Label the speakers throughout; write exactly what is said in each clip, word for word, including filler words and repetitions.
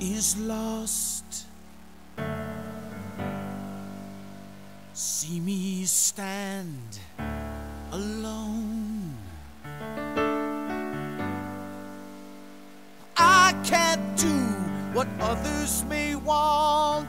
Speaker 1: is lost. See me stand alone. I can't do what others may want.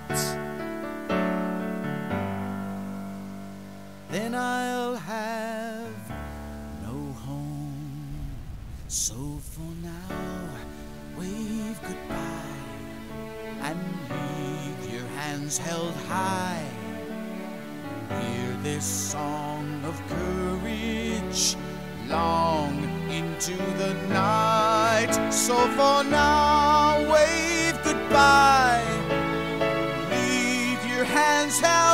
Speaker 1: Then I'll have no home. So for now, wave goodbye and leave your hands held high. Hear this song of courage long into the night. So for now, wave goodbye. Leave your hands held